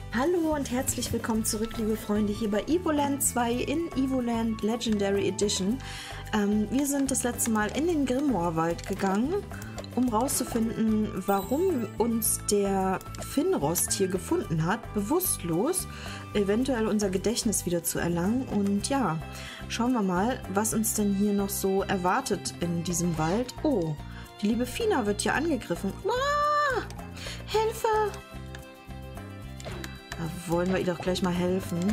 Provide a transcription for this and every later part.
Hallo und herzlich willkommen zurück, liebe Freunde, hier bei Evoland 2 in Evoland Legendary Edition. Wir sind das letzte Mal in den Grimoire-Wald gegangen, um rauszufinden, warum uns der Finrost hier gefunden hat, bewusstlos, eventuell unser Gedächtnis wieder zu erlangen. Und ja, schauen wir mal, was uns denn hier noch so erwartet in diesem Wald. Oh, die liebe Fina wird hier angegriffen. Ah, Hilfe! Da wollen wir ihr doch gleich mal helfen.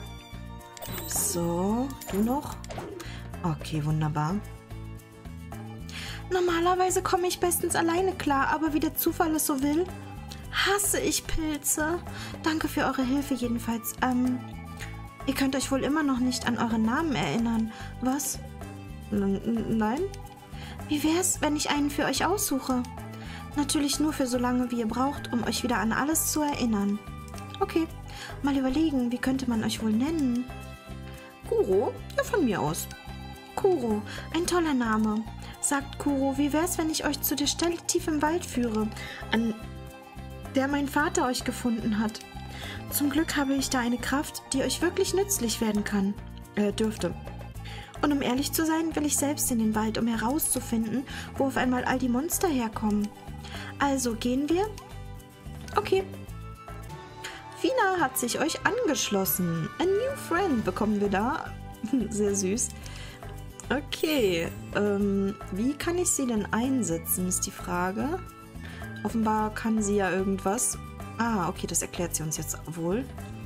So, du noch? Okay, wunderbar. Normalerweise komme ich bestens alleine klar, aber wie der Zufall es so will, hasse ich Pilze. Danke für eure Hilfe jedenfalls. Ihr könnt euch wohl immer noch nicht an euren Namen erinnern. Was? Nein? Wie wär's, wenn ich einen für euch aussuche? Natürlich nur für so lange, wie ihr braucht, um euch wieder an alles zu erinnern. Okay, mal überlegen, wie könnte man euch wohl nennen? Kuro? Ja, von mir aus. Kuro, ein toller Name. Sagt Kuro, wie wär's, wenn ich euch zu der Stelle tief im Wald führe, an der mein Vater euch gefunden hat? Zum Glück habe ich da eine Kraft, die euch wirklich nützlich werden kann, dürfte. Und um ehrlich zu sein, will ich selbst in den Wald, um herauszufinden, wo auf einmal all die Monster herkommen. Also, gehen wir? Okay. Fina hat sich euch angeschlossen. A new friend bekommen wir da. Sehr süß. Okay, wie kann ich sie denn einsetzen, ist die Frage. Offenbar kann sie ja irgendwas. Ah, okay, das erklärt sie uns jetzt wohl.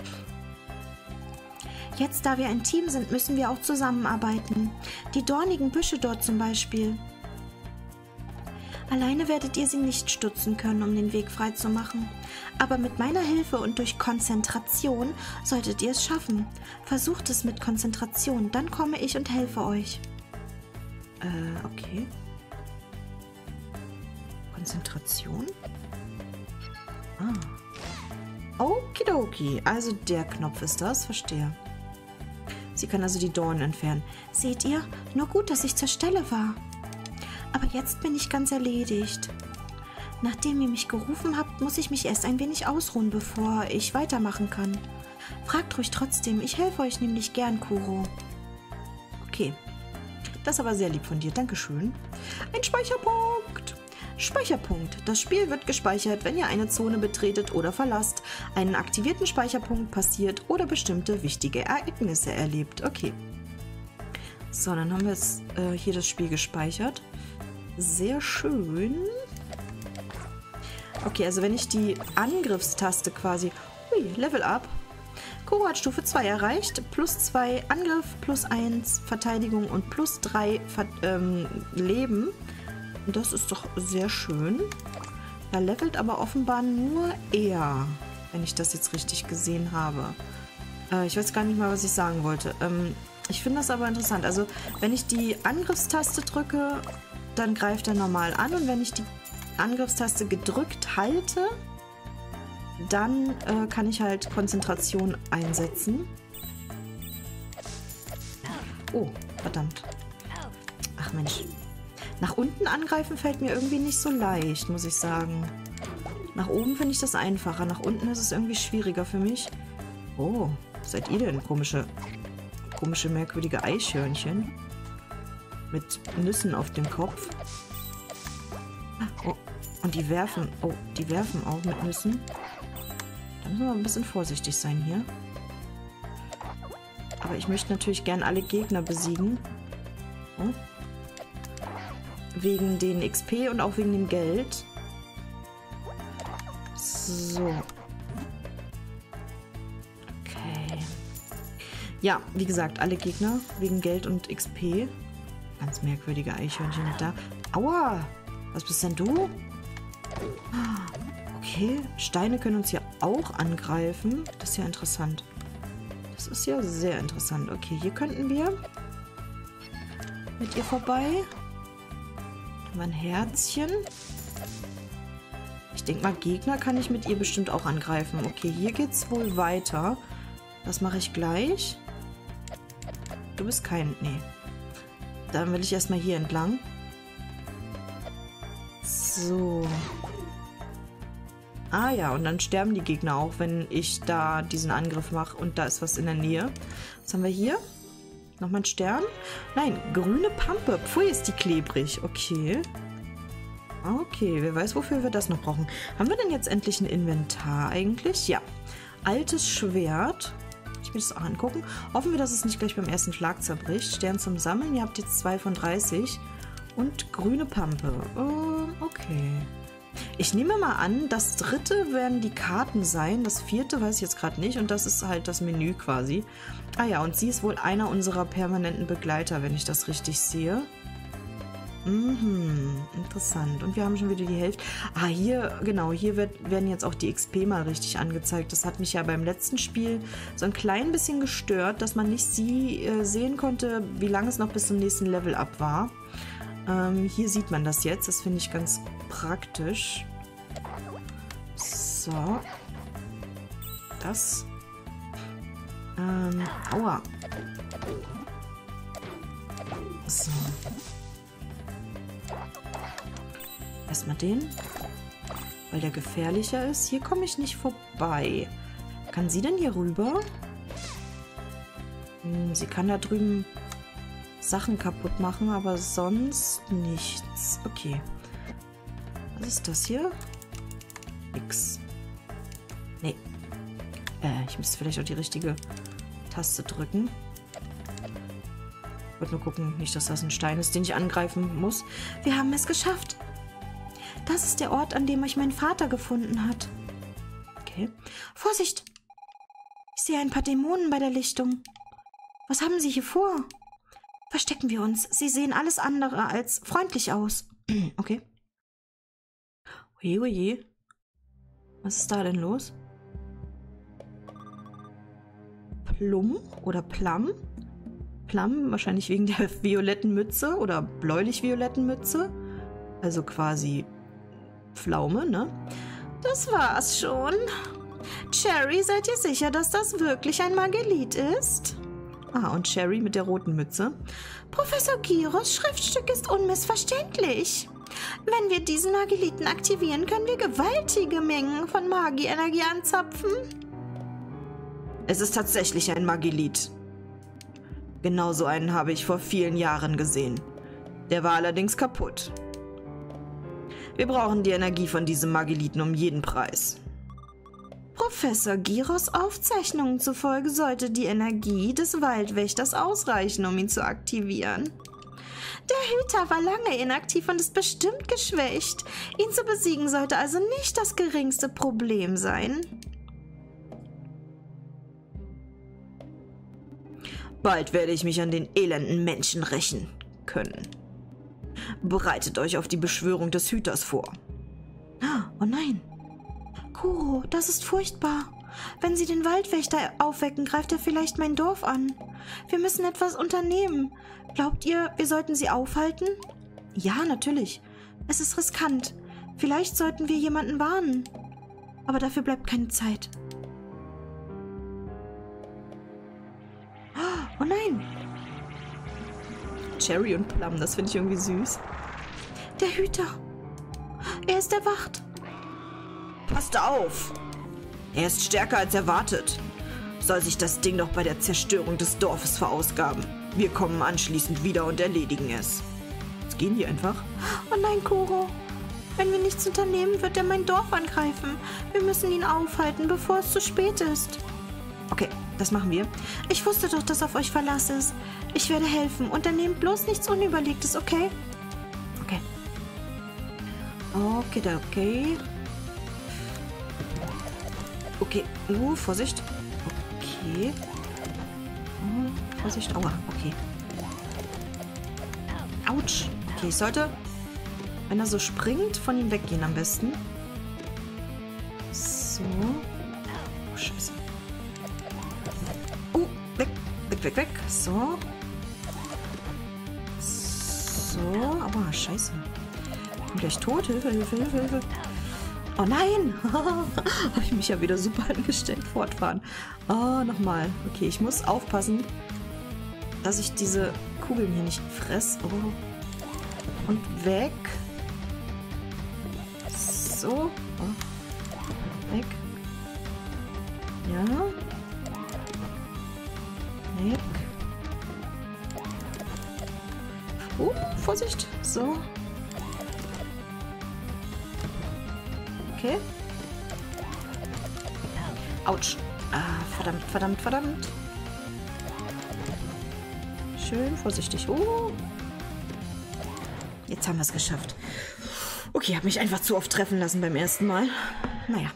Jetzt, da wir ein Team sind, müssen wir auch zusammenarbeiten. Die dornigen Büsche dort zum Beispiel. Alleine werdet ihr sie nicht stützen können, um den Weg frei zu machen. Aber mit meiner Hilfe und durch Konzentration solltet ihr es schaffen. Versucht es mit Konzentration, dann komme ich und helfe euch. Okay. Konzentration? Ah. Okidoki. Also der Knopf ist das, verstehe. Sie kann also die Dornen entfernen. Seht ihr? Nur gut, dass ich zur Stelle war. Aber jetzt bin ich ganz erledigt. Nachdem ihr mich gerufen habt, muss ich mich erst ein wenig ausruhen, bevor ich weitermachen kann. Fragt ruhig trotzdem, ich helfe euch nämlich gern, Kuro. Okay. Das ist aber sehr lieb von dir, dankeschön. Ein Speicherpunkt. Speicherpunkt. Das Spiel wird gespeichert, wenn ihr eine Zone betretet oder verlasst, einen aktivierten Speicherpunkt passiert oder bestimmte wichtige Ereignisse erlebt. Okay. So, dann haben wir jetzt hier das Spiel gespeichert. Sehr schön. Okay, also wenn ich die Angriffstaste quasi... Hui, Level Up. Kuro hat Stufe 2 erreicht. Plus 2 Angriff, plus 1 Verteidigung und plus 3 Leben. Das ist doch sehr schön. Da levelt aber offenbar nur er, wenn ich das jetzt richtig gesehen habe. Ich weiß gar nicht mal, was ich sagen wollte. Ich finde das aber interessant. Also, wenn ich die Angriffstaste drücke, dann greift er normal an. Und wenn ich die Angriffstaste gedrückt halte, dann kann ich halt Konzentration einsetzen. Oh, verdammt. Ach Mensch. Nach unten angreifen fällt mir irgendwie nicht so leicht, muss ich sagen. Nach oben finde ich das einfacher. Nach unten ist es irgendwie schwieriger für mich. Oh, seid ihr denn komische, merkwürdige Eichhörnchen? Mit Nüssen auf dem Kopf. Oh, und die werfen... Oh, die werfen auch mit Nüssen. Da müssen wir ein bisschen vorsichtig sein hier. Aber ich möchte natürlich gern alle Gegner besiegen. Oh. Wegen den XP und auch wegen dem Geld. So. Okay. Ja, wie gesagt, alle Gegner wegen Geld und XP. Ganz merkwürdige Eichhörnchen da. Aua! Was bist denn du? Okay, Steine können uns ja auch angreifen. Das ist ja interessant. Das ist ja sehr interessant. Okay, hier könnten wir mit ihr vorbei. Ein Herzchen. Ich denke mal, Gegner kann ich mit ihr bestimmt auch angreifen. Okay, hier geht's wohl weiter. Das mache ich gleich. Du bist kein... Nee. Dann will ich erstmal hier entlang. So. Ah ja, und dann sterben die Gegner auch, wenn ich da diesen Angriff mache und da ist was in der Nähe. Was haben wir hier? Nochmal ein Stern? Nein, grüne Pampe. Pfui, ist die klebrig. Okay. Okay, wer weiß, wofür wir das noch brauchen. Haben wir denn jetzt endlich ein Inventar eigentlich? Ja. Altes Schwert. Ich will das auch angucken. Hoffen wir, dass es nicht gleich beim ersten Schlag zerbricht. Stern zum Sammeln. Ihr habt jetzt 2 von 30. Und grüne Pampe. Okay. Ich nehme mal an, das 3. werden die Karten sein. Das 4. weiß ich jetzt gerade nicht. Und das ist halt das Menü quasi. Ah ja, und sie ist wohl einer unserer permanenten Begleiter, wenn ich das richtig sehe. Interessant. Und wir haben schon wieder die Hälfte. Ah, hier, genau, hier werden jetzt auch die XP mal richtig angezeigt. Das hat mich ja beim letzten Spiel so ein klein bisschen gestört, dass man nicht sehen konnte, wie lange es noch bis zum nächsten Level up war. Hier sieht man das jetzt. Das finde ich ganz praktisch. So. Das. Aua. So. Erstmal den. Weil der gefährlicher ist. Hier komme ich nicht vorbei. Kann sie denn hier rüber? Sie kann da drüben Sachen kaputt machen, aber sonst nichts. Okay. Was ist das hier? Nix. Nee. Ich müsste vielleicht auch die richtige Taste drücken. Ich wollte nur gucken, nicht, dass das ein Stein ist, den ich angreifen muss. Wir haben es geschafft. Das ist der Ort, an dem euch mein Vater gefunden hat. Okay. Vorsicht! Ich sehe ein paar Dämonen bei der Lichtung. Was haben sie hier vor? Verstecken wir uns. Sie sehen alles andere als freundlich aus. Okay. Oje, oje. Was ist da denn los? Plum oder Plum? Plum, wahrscheinlich wegen der violetten Mütze oder bläulich-violetten Mütze. Also quasi Pflaume, ne? Das war's schon. Cherry, seid ihr sicher, dass das wirklich ein Margelit ist? Ah, und Cherry mit der roten Mütze. Professor Gyros Schriftstück ist unmissverständlich. Wenn wir diesen Margeliten aktivieren, können wir gewaltige Mengen von Magienergie anzapfen. Es ist tatsächlich ein Margelit. Genauso einen habe ich vor vielen Jahren gesehen. Der war allerdings kaputt. Wir brauchen die Energie von diesem Margeliten um jeden Preis. Professor Gyros Aufzeichnungen zufolge sollte die Energie des Waldwächters ausreichen, um ihn zu aktivieren. Der Hüter war lange inaktiv und ist bestimmt geschwächt. Ihn zu besiegen sollte also nicht das geringste Problem sein. Bald werde ich mich an den elenden Menschen rächen können. Bereitet euch auf die Beschwörung des Hüters vor. Oh nein. Kuro, das ist furchtbar. Wenn sie den Waldwächter aufwecken, greift er vielleicht mein Dorf an. Wir müssen etwas unternehmen. Glaubt ihr, wir sollten sie aufhalten? Ja, natürlich. Es ist riskant. Vielleicht sollten wir jemanden warnen. Aber dafür bleibt keine Zeit. Oh nein! Cherry und Plum, das finde ich irgendwie süß. Der Hüter. Er ist erwacht. Passt auf! Er ist stärker als erwartet. Soll sich das Ding doch bei der Zerstörung des Dorfes verausgaben. Wir kommen anschließend wieder und erledigen es. Jetzt gehen die einfach. Oh nein, Kuro. Wenn wir nichts unternehmen, wird er mein Dorf angreifen. Wir müssen ihn aufhalten, bevor es zu spät ist. Okay, das machen wir. Ich wusste doch, dass auf euch Verlass ist. Ich werde helfen. Unternehmt bloß nichts Unüberlegtes, okay? Okay. Okay. Okay. Vorsicht. Okay. Vorsicht. Aua. Okay. Autsch. Okay, ich sollte, wenn er so springt, von ihm weggehen am besten. So. Oh, scheiße. Weg. So. Aber scheiße. Ich bin gleich tot. Hilfe. Oh nein! Habe ich mich ja wieder super angestellt. Fortfahren. Oh, nochmal. Okay, ich muss aufpassen, dass ich diese Kugeln hier nicht fress. Oh. Und weg. So. Oh. Weg. Ja. Weg. Vorsicht. So. Okay. Autsch. Ah, verdammt, verdammt, verdammt. Schön vorsichtig. Jetzt haben wir es geschafft. Okay, habe mich einfach zu oft treffen lassen beim ersten Mal. Naja.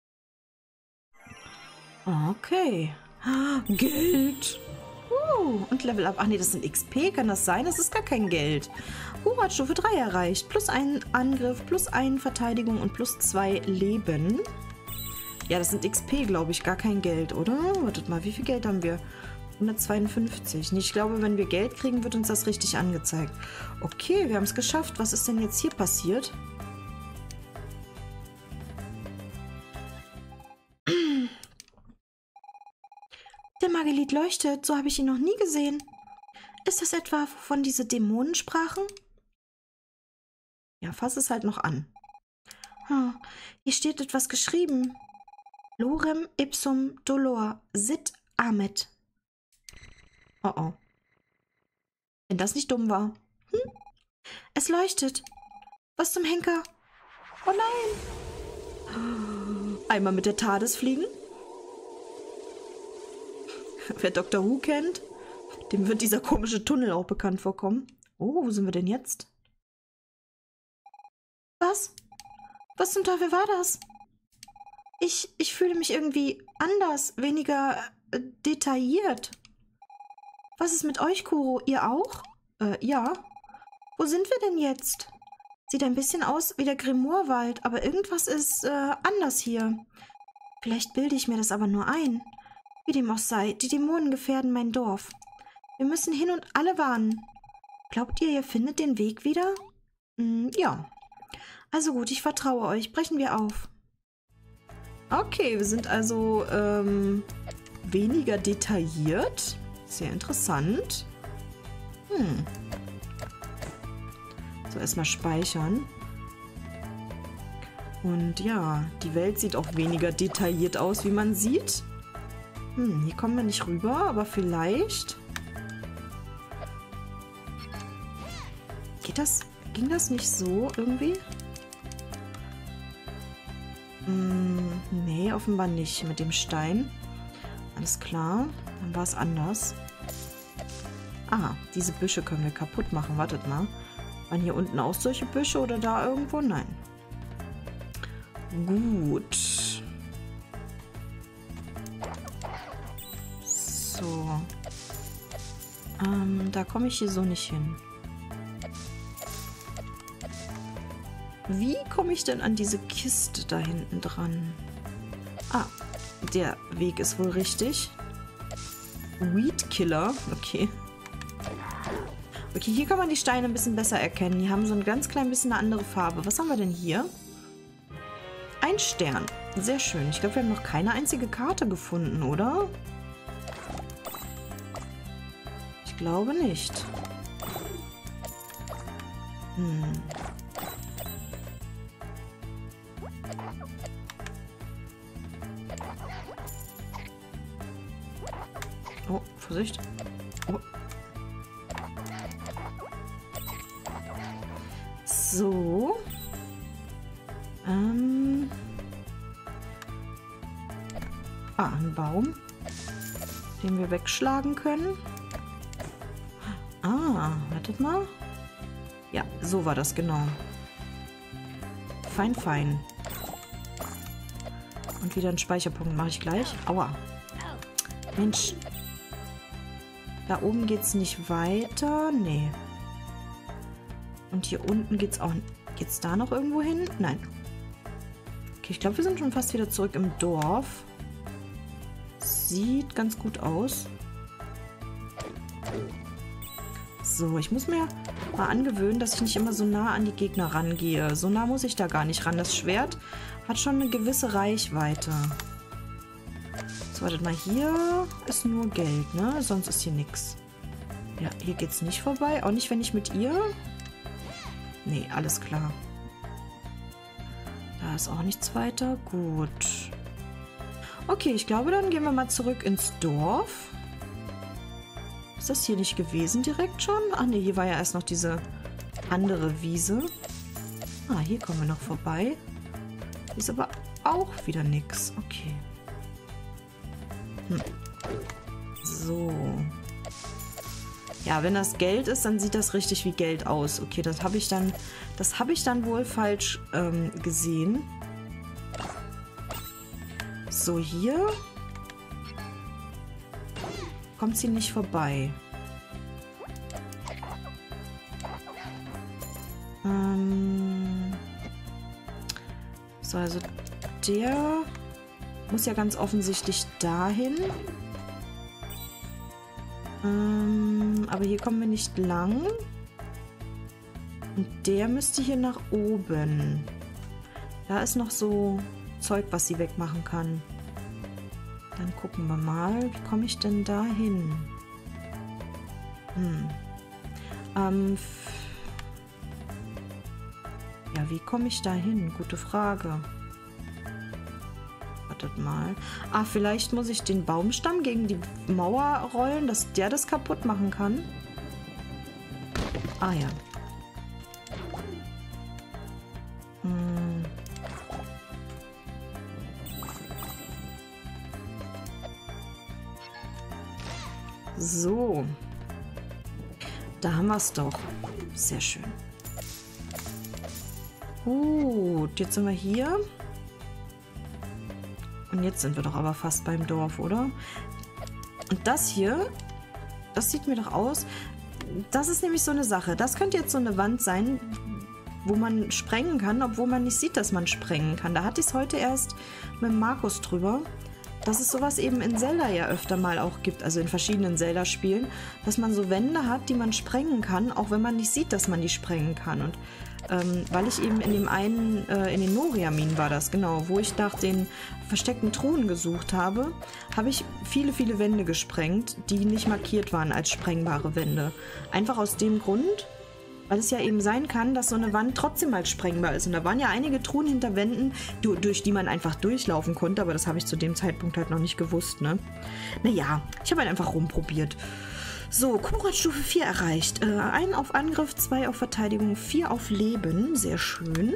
Okay. Geld. Und Level Up. Ach nee, das sind XP. Kann das sein? Das ist gar kein Geld. Hat Stufe 3 erreicht. Plus 1 Angriff, plus 1 Verteidigung und plus 2 Leben. Ja, das sind XP, glaube ich. Gar kein Geld, oder? Wartet mal, wie viel Geld haben wir? 152. Ich glaube, wenn wir Geld kriegen, wird uns das richtig angezeigt. Okay, wir haben es geschafft. Was ist denn jetzt hier passiert? Der Magelit leuchtet. So habe ich ihn noch nie gesehen. Ist das etwa, wovon diese Dämonen sprachen? Ja, fass es halt noch an. Hier steht etwas geschrieben. Lorem ipsum dolor sit amet. Oh. Wenn das nicht dumm war. Es leuchtet. Was zum Henker? Oh nein. Einmal mit der TARDIS fliegen. Wer Dr. Who kennt, dem wird dieser komische Tunnel auch bekannt vorkommen. Wo sind wir denn jetzt? Was? Was zum Teufel war das? Ich fühle mich irgendwie anders, weniger detailliert. Was ist mit euch, Kuro? Ihr auch? Ja. Wo sind wir denn jetzt? Sieht ein bisschen aus wie der Grimoire-Wald, aber irgendwas ist anders hier. Vielleicht bilde ich mir das aber nur ein. Wie dem auch sei, die Dämonen gefährden mein Dorf. Wir müssen hin und alle warnen. Glaubt ihr findet den Weg wieder? Ja. Also gut, ich vertraue euch. Brechen wir auf. Okay, wir sind also weniger detailliert. Sehr interessant. So, erstmal speichern. Und ja, die Welt sieht auch weniger detailliert aus, wie man sieht. Hier kommen wir nicht rüber, aber vielleicht... Ging das nicht so irgendwie? Nee, offenbar nicht mit dem Stein. Alles klar, dann war es anders. Diese Büsche können wir kaputt machen. Wartet mal. Waren hier unten auch solche Büsche oder da irgendwo? Nein. Gut. So. Da komme ich hier so nicht hin. Wie komme ich denn an diese Kiste da hinten dran? Der Weg ist wohl richtig. Weedkiller. Okay. Okay, hier kann man die Steine ein bisschen besser erkennen. Die haben so ein ganz klein bisschen eine andere Farbe. Was haben wir denn hier? Ein Stern. Sehr schön. Ich glaube, wir haben noch keine einzige Karte gefunden, oder? Ich glaube nicht. Oh, Vorsicht. Oh. So. Ein Baum, den wir wegschlagen können. Wartet mal. Ja, so war das genau. Fein, fein. Und wieder einen Speicherpunkt mache ich gleich. Aua. Mensch. Da oben geht's nicht weiter. Nee. Und hier unten geht's auch... Geht's da noch irgendwo hin? Nein. Okay, ich glaube, wir sind schon fast wieder zurück im Dorf. Sieht ganz gut aus. So, ich muss mir mal angewöhnen, dass ich nicht immer so nah an die Gegner rangehe. So nah muss ich da gar nicht ran. Das Schwert hat schon eine gewisse Reichweite. So, wartet mal. Hier ist nur Geld, ne? Sonst ist hier nichts. Ja, hier geht's nicht vorbei. Auch nicht, wenn ich mit ihr... Nee, alles klar. Da ist auch nichts weiter. Gut. Okay, ich glaube, dann gehen wir mal zurück ins Dorf. Ist das hier nicht gewesen direkt schon? Ach ne, hier war ja erst noch diese andere Wiese. Ah, hier kommen wir noch vorbei. Hier ist aber auch wieder nix. Okay. So. Ja, wenn das Geld ist, dann sieht das richtig wie Geld aus. Okay, das habe ich dann wohl falsch gesehen. So, hier kommt sie nicht vorbei. So, also der muss ja ganz offensichtlich dahin. Aber hier kommen wir nicht lang. Und der müsste hier nach oben. Da ist noch so Zeug, was sie wegmachen kann. Dann gucken wir mal. Wie komme ich denn da hin? Ja, wie komme ich da hin? Gute Frage. Wartet mal. Ah, vielleicht muss ich den Baumstamm gegen die Mauer rollen, dass der das kaputt machen kann. Ah ja. So. Da haben wir es doch. Sehr schön. Gut, jetzt sind wir hier. Und jetzt sind wir doch aber fast beim Dorf, oder? Und das hier, das sieht mir doch aus. Das ist nämlich so eine Sache. Das könnte jetzt so eine Wand sein, wo man sprengen kann, obwohl man nicht sieht, dass man sprengen kann. Da hatte ich es heute erst mit Markus drüber, dass es sowas eben in Zelda ja öfter mal auch gibt, also in verschiedenen Zelda-Spielen, dass man so Wände hat, die man sprengen kann, auch wenn man nicht sieht, dass man die sprengen kann. Und weil ich eben in dem einen, in den Noria-Minen war das, genau, wo ich nach den versteckten Truhen gesucht habe, habe ich viele, viele Wände gesprengt, die nicht markiert waren als sprengbare Wände. Einfach aus dem Grund, weil es ja eben sein kann, dass so eine Wand trotzdem mal sprengbar ist. Und da waren ja einige Truhen hinter Wänden, durch die man einfach durchlaufen konnte, aber das habe ich zu dem Zeitpunkt halt noch nicht gewusst, ne? Naja, ich habe halt einfach rumprobiert. So, Kurat-Stufe 4 erreicht. 1 auf Angriff, 2 auf Verteidigung, 4 auf Leben. Sehr schön.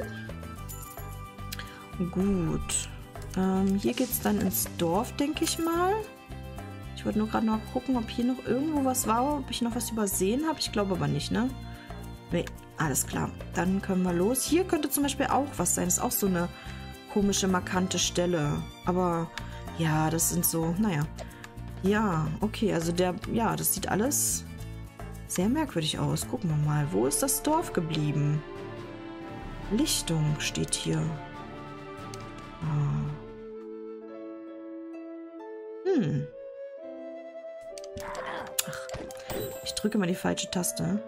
Gut. Hier geht es dann ins Dorf, denke ich mal. Ich wollte nur gerade noch gucken, ob hier noch irgendwo was war, ob ich noch was übersehen habe. Ich glaube aber nicht, ne? Nee, alles klar. Dann können wir los. Hier könnte zum Beispiel auch was sein. Das ist auch so eine komische, markante Stelle. Aber ja, das sind so, naja. Ja, okay, also ja, das sieht alles sehr merkwürdig aus. Gucken wir mal, wo ist das Dorf geblieben? Lichtung steht hier. Ach, ich drücke mal die falsche Taste.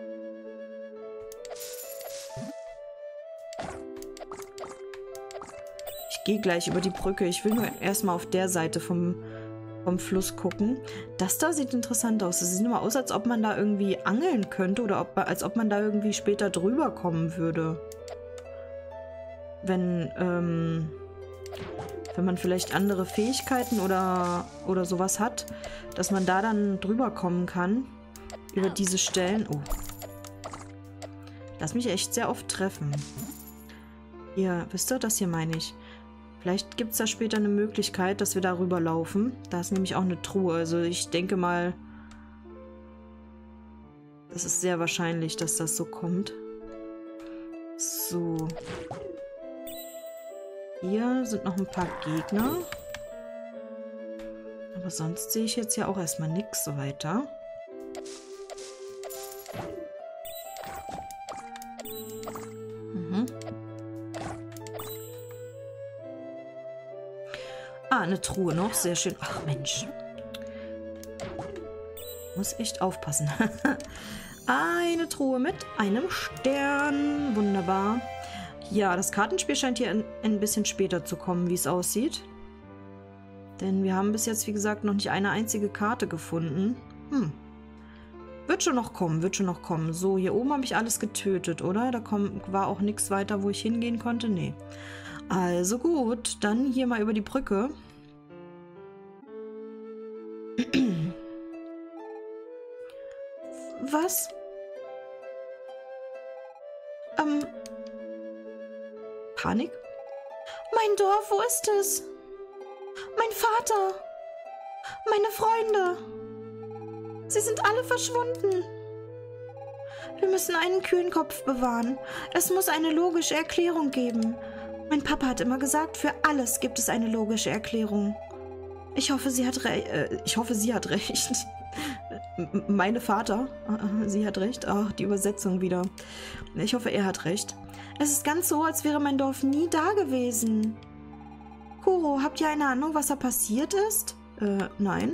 Ich gehe gleich über die Brücke. Ich will nur erstmal auf der Seite vom Fluss gucken. Das da sieht interessant aus. Das sieht immer aus, als ob man da irgendwie angeln könnte oder als ob man da irgendwie später drüber kommen würde. Wenn man vielleicht andere Fähigkeiten oder sowas hat, dass man da dann drüber kommen kann. Über diese Stellen. Oh. Lass mich echt sehr oft treffen. Hier, wisst ihr, das hier meine ich. Vielleicht gibt es da später eine Möglichkeit, dass wir da rüberlaufen. Da ist nämlich auch eine Truhe. Also ich denke mal, das ist sehr wahrscheinlich, dass das so kommt. So. Hier sind noch ein paar Gegner. Aber sonst sehe ich jetzt ja auch erstmal nichts so weiter. Ah, eine Truhe noch. Sehr schön. Ach, Mensch. Muss echt aufpassen. Eine Truhe mit einem Stern. Wunderbar. Ja, das Kartenspiel scheint hier ein bisschen später zu kommen, wie es aussieht. Denn wir haben bis jetzt, wie gesagt, noch nicht eine einzige Karte gefunden. Wird schon noch kommen, wird schon noch kommen. So, hier oben habe ich alles getötet, oder? Da war auch nichts weiter, wo ich hingehen konnte. Nee. Also gut, dann hier mal über die Brücke. Was? Panik? Mein Dorf, wo ist es? Mein Vater. Meine Freunde. Sie sind alle verschwunden. Wir müssen einen kühlen Kopf bewahren. Es muss eine logische Erklärung geben. Mein Papa hat immer gesagt, für alles gibt es eine logische Erklärung. Ich hoffe, sie hat recht. Meine Vater, sie hat recht. Ach, die Übersetzung wieder. Ich hoffe, er hat recht. Es ist ganz so, als wäre mein Dorf nie da gewesen. Kuro, habt ihr eine Ahnung, was da passiert ist? Nein.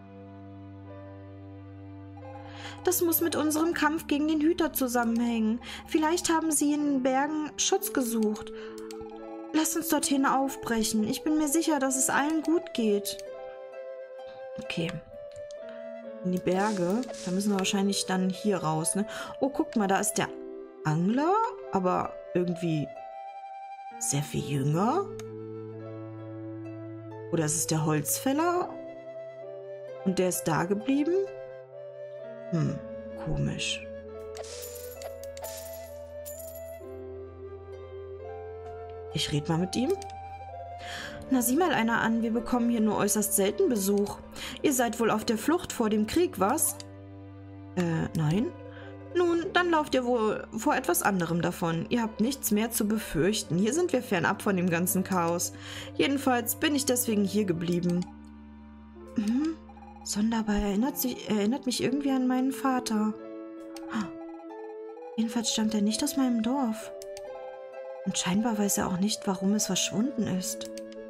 Das muss mit unserem Kampf gegen den Hüter zusammenhängen. Vielleicht haben sie in den Bergen Schutz gesucht. Lasst uns dorthin aufbrechen. Ich bin mir sicher, dass es allen gut geht. Okay. In die Berge. Da müssen wir wahrscheinlich dann hier raus, ne? Oh, guck mal, da ist der Angler, aber irgendwie sehr viel jünger. Oder ist es der Holzfäller? Und der ist da geblieben? Komisch. Ich rede mal mit ihm. Na, sieh mal einer an, wir bekommen hier nur äußerst selten Besuch. Ihr seid wohl auf der Flucht vor dem Krieg, was? Nein. Nun, dann lauft ihr wohl vor etwas anderem davon. Ihr habt nichts mehr zu befürchten. Hier sind wir fernab von dem ganzen Chaos. Jedenfalls bin ich deswegen hier geblieben. Sonderbar, erinnert mich irgendwie an meinen Vater. Jedenfalls stammt er nicht aus meinem Dorf. Und scheinbar weiß er auch nicht, warum es verschwunden ist.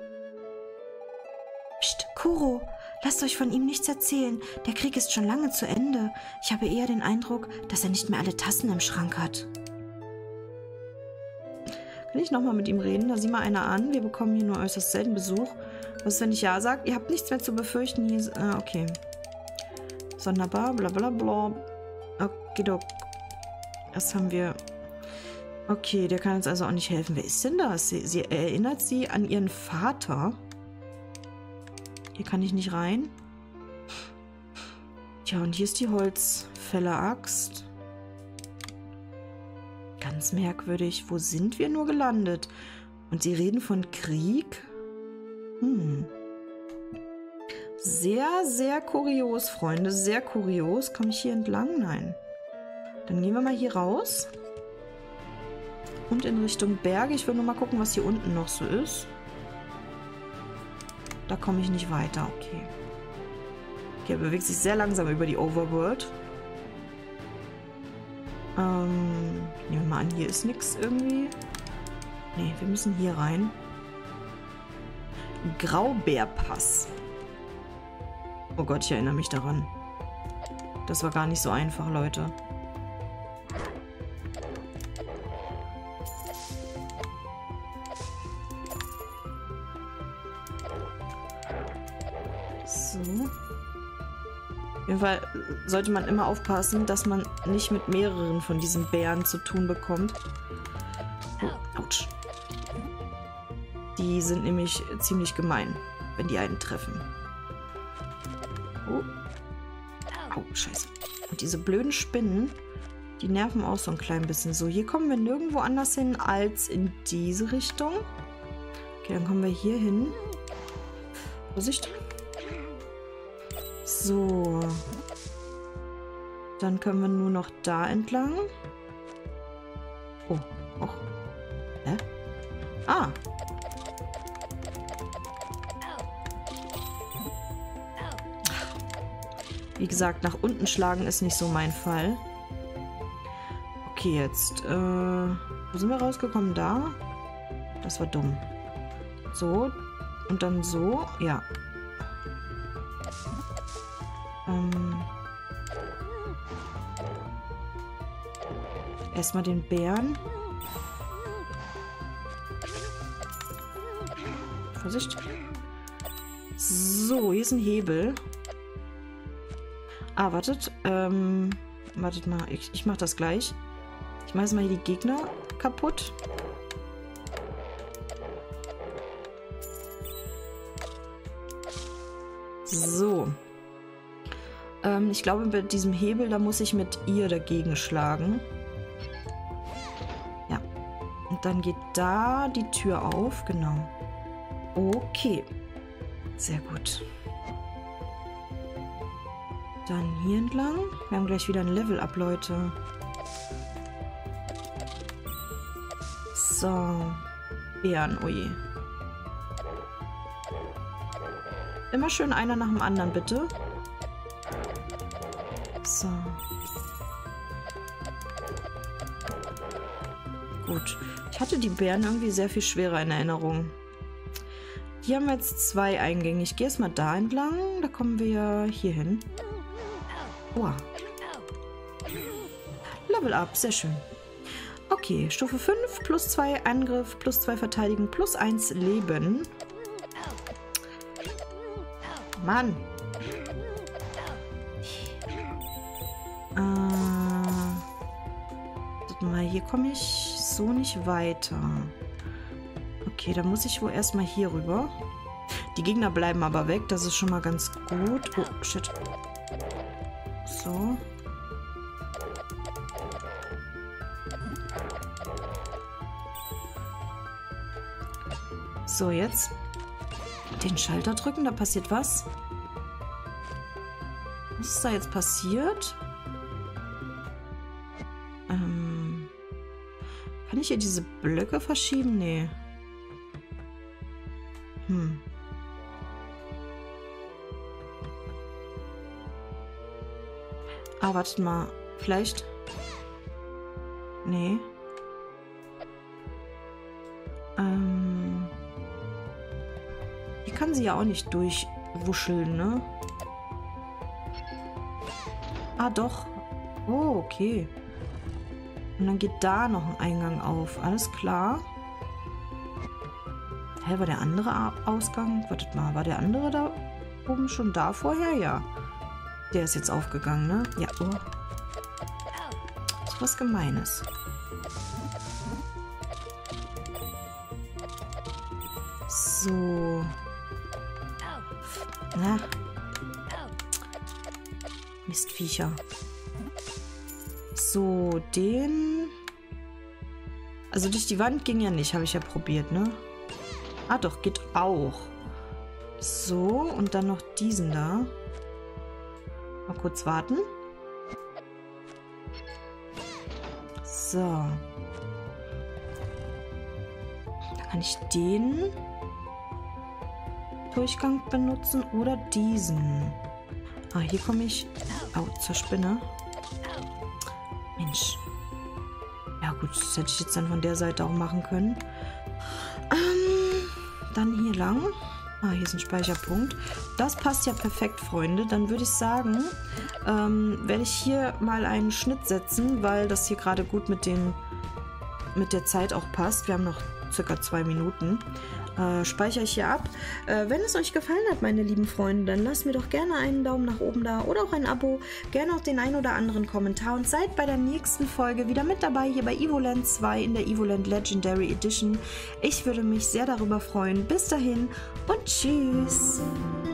Psst, Kuro, lasst euch von ihm nichts erzählen. Der Krieg ist schon lange zu Ende. Ich habe eher den Eindruck, dass er nicht mehr alle Tassen im Schrank hat. Kann ich nochmal mit ihm reden? Da sieh mal einer an. Wir bekommen hier nur äußerst selten Besuch. Was ist, wenn ich ja sage? Ihr habt nichts mehr zu befürchten. Hier ist, okay. Sonderbar, bla bla bla. Okay, doc. Das haben wir... Okay, der kann uns also auch nicht helfen. Wer ist denn das? Sie erinnert sie an ihren Vater. Hier kann ich nicht rein. Tja, und hier ist die Holzfäller-Axt. Ganz merkwürdig. Wo sind wir nur gelandet? Und sie reden von Krieg? Sehr, sehr kurios, Freunde. Sehr kurios. Komme ich hier entlang? Nein. Dann gehen wir mal hier raus. Und in Richtung Berge. Ich will nur mal gucken, was hier unten noch so ist. Da komme ich nicht weiter. Okay. Okay, er bewegt sich sehr langsam über die Overworld. Nehmen wir mal an, hier ist nichts irgendwie. Nee, wir müssen hier rein. Graubeerpass. Oh Gott, ich erinnere mich daran. Das war gar nicht so einfach, Leute. So. Auf jeden Fall sollte man immer aufpassen, dass man nicht mit mehreren von diesen Bären zu tun bekommt. Oh, ouch. Die sind nämlich ziemlich gemein, wenn die einen treffen. Oh. Oh, scheiße. Und diese blöden Spinnen, die nerven auch so ein klein bisschen. So, hier kommen wir nirgendwo anders hin als in diese Richtung. Okay, dann kommen wir hier hin. Vorsicht. So. Dann können wir nur noch da entlang. Oh. Oh. Hä? Ah. Wie gesagt, nach unten schlagen ist nicht so mein Fall. Okay, jetzt, wo sind wir rausgekommen? Da? Das war dumm. So. Und dann so. Ja. Erstmal den Bären. Vorsicht. So, hier ist ein Hebel. Ah, wartet. Wartet mal. Ich mach das gleich. Ich mache jetzt mal hier die Gegner kaputt. So. Ich glaube, mit diesem Hebel, da muss ich mit ihr dagegen schlagen. Ja. Und dann geht da die Tür auf. Genau. Okay. Sehr gut. Dann hier entlang. Wir haben gleich wieder ein Level-Up, Leute. So. Bären, oje. Immer schön einer nach dem anderen, bitte. So. Gut. Ich hatte die Bären irgendwie sehr viel schwerer in Erinnerung. Hier haben wir jetzt 2 Eingänge. Ich gehe erstmal da entlang. Da kommen wir hier hin. Wow. Level up. Sehr schön. Okay. Stufe 5. Plus 2 Angriff. Plus 2 Verteidigung. Plus 1 Leben. Mann. Warte mal, hier komme ich so nicht weiter. Okay, da muss ich wohl erstmal hier rüber. Die Gegner bleiben aber weg, das ist schon mal ganz gut. Oh, shit. So. So, jetzt den Schalter drücken, da passiert was. Was ist da jetzt passiert? Kann ich hier diese Blöcke verschieben? Nee. Ah, wartet mal. Vielleicht... Nee. Hier kann sie ja auch nicht durchwuscheln, ne? Ah, doch. Oh, okay. Und dann geht da noch ein Eingang auf. Alles klar. Hä, war der andere Ausgang? Wartet mal, war der andere da oben schon da vorher? Ja. Der ist jetzt aufgegangen, ne? Ja, oh. Das ist was Gemeines. So. Na. Mistviecher. So, den... Also durch die Wand ging ja nicht, habe ich ja probiert, ne? Ah doch, geht auch. So, und dann noch diesen da. Mal kurz warten. So. Dann kann ich den Durchgang benutzen oder diesen. Ah, hier komme ich... Oh, zur Spinne. Mensch. Ja gut, das hätte ich jetzt dann von der Seite auch machen können. Dann hier lang. Ah, hier ist ein Speicherpunkt. Das passt ja perfekt, Freunde. Dann würde ich sagen, werde ich hier mal einen Schnitt setzen, weil das hier gerade gut mit der Zeit auch passt. Wir haben noch circa 2 Minuten. Speichere ich hier ab. Wenn es euch gefallen hat, meine lieben Freunde, dann lasst mir doch gerne einen Daumen nach oben da oder auch ein Abo. Gerne auch den ein oder anderen Kommentar und seid bei der nächsten Folge wieder mit dabei hier bei Evoland 2 in der Evoland Legendary Edition. Ich würde mich sehr darüber freuen. Bis dahin und tschüss!